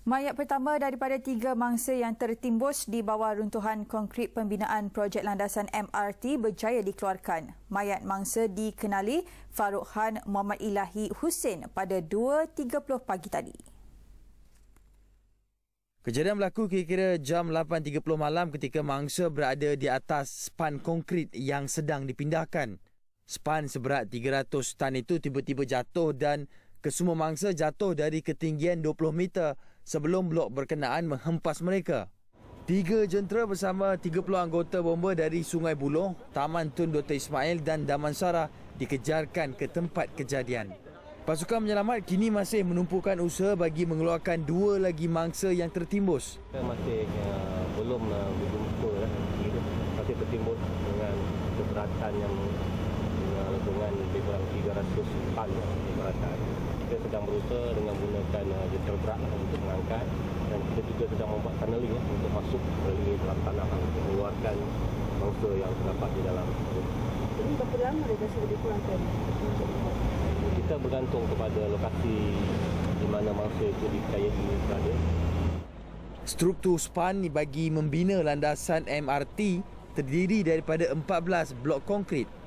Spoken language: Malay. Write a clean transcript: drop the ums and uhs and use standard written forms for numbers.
Mayat pertama daripada 3 mangsa yang tertimbus di bawah runtuhan konkrit pembinaan projek landasan MRT berjaya dikeluarkan. Mayat mangsa dikenali Farukhan Muhammad Ilahi Hussein pada 2.30 pagi tadi. Kejadian berlaku kira-kira jam 8.30 malam ketika mangsa berada di atas span konkrit yang sedang dipindahkan. Span seberat 300 tan itu tiba-tiba jatuh dan kesemua mangsa jatuh dari ketinggian 20 meter sebelum blok berkenaan menghempas mereka. 3 jentera bersama 30 anggota bomba dari Sungai Buloh, Taman Tun Dr. Ismail dan Damansara dikejarkan ke tempat kejadian. Pasukan penyelamat kini masih menumpukan usaha bagi mengeluarkan 2 lagi mangsa yang tertimbus. Kita masih belum berjumpa, masih tertimbus dengan keberatan yang dengan lebih kurang 300 tan keberatan. Kita sedang berusaha dengan menggunakan jentera berat untuk mengangkat dan kita juga sedang membuat tunneling untuk masuk melalui dalam tanah untuk mengeluarkan mangsa yang terdapat di dalam. Jadi berapa lama dia dah sudah dikurangkan? Kita bergantung kepada lokasi di mana mangsa itu dipercayai berada. Struktur span bagi membina landasan MRT terdiri daripada 14 blok konkrit.